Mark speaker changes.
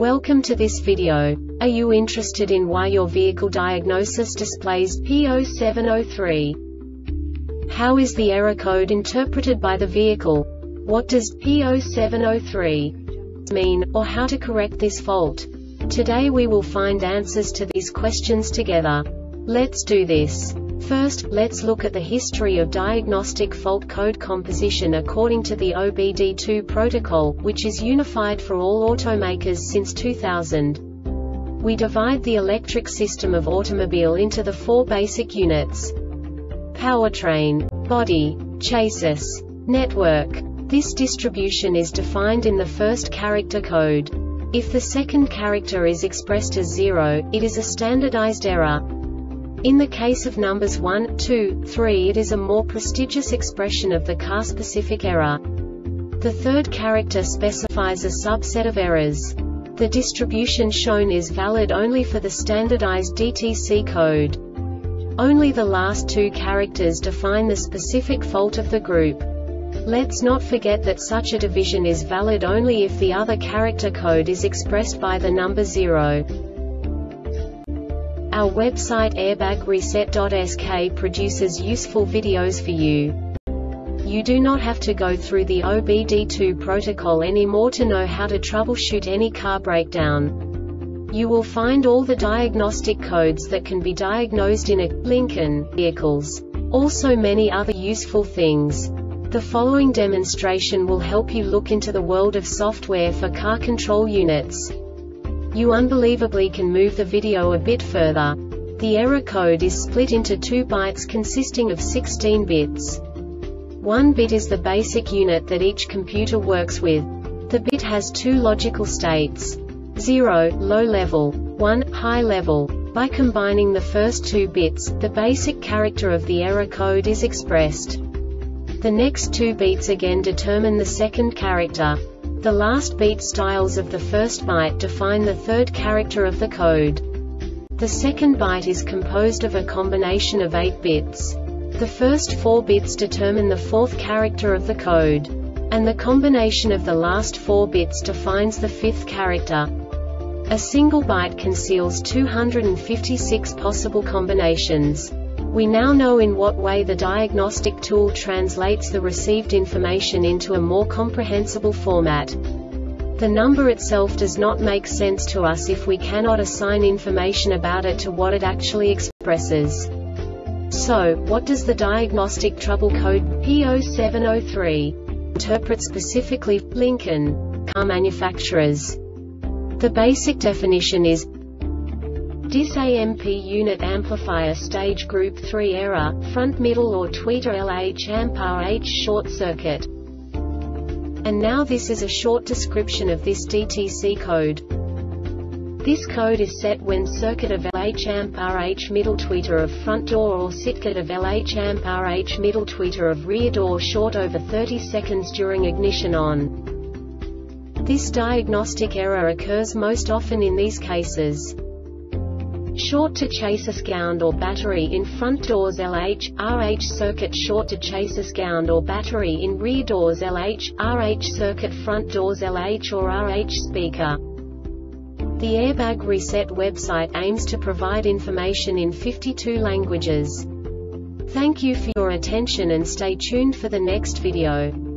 Speaker 1: Welcome to this video. Are you interested in why your vehicle diagnosis displays P0703? How is the error code interpreted by the vehicle? What does P0703 mean, or how to correct this fault? Today we will find answers to these questions together. Let's do this. First, let's look at the history of diagnostic fault code composition according to the OBD2 protocol, which is unified for all automakers since 2000. We divide the electric system of automobile into the four basic units: powertrain, body, chassis, network. This distribution is defined in the first character code. If the second character is expressed as 0, it is a standardized error. In the case of numbers 1, 2, 3, it is a more prestigious expression of the car-specific error. The third character specifies a subset of errors. The distribution shown is valid only for the standardized DTC code. Only the last two characters define the specific fault of the group. Let's not forget that such a division is valid only if the other character code is expressed by the number 0. Our website airbagreset.sk produces useful videos for you. You do not have to go through the OBD2 protocol anymore to know how to troubleshoot any car breakdown. You will find all the diagnostic codes that can be diagnosed in a Lincoln vehicles. Also many other useful things. The following demonstration will help you look into the world of software for car control units. You unbelievably can move the video a bit further. The error code is split into 2 bytes consisting of 16 bits. 1 bit is the basic unit that each computer works with. The bit has 2 logical states: 0, low level, 1, high level. By combining the first 2 bits, the basic character of the error code is expressed. The next 2 beats again determine the second character. The last beat styles of the first byte define the third character of the code. The second byte is composed of a combination of 8 bits. The first 4 bits determine the fourth character of the code. And the combination of the last 4 bits defines the fifth character. A single byte conceals 256 possible combinations. We now know in what way the diagnostic tool translates the received information into a more comprehensible format. The number itself does not make sense to us if we cannot assign information about it to what it actually expresses. So, what does the diagnostic trouble code P0703 interpret specifically for Lincoln car manufacturers? The basic definition is DIS-AMP unit amplifier stage group 3 error, front middle or tweeter LH amp RH short circuit. And now this is a short description of this DTC code. This code is set when circuit of LH amp RH middle tweeter of front door or circuit of LH amp RH middle tweeter of rear door short over 30 seconds during ignition on. This diagnostic error occurs most often in these cases: short to chassis ground or battery in front doors LH, RH circuit short to chassis ground or battery in rear doors LH, RH circuit front doors LH or RH speaker. The Airbag Reset website aims to provide information in 52 languages. Thank you for your attention and stay tuned for the next video.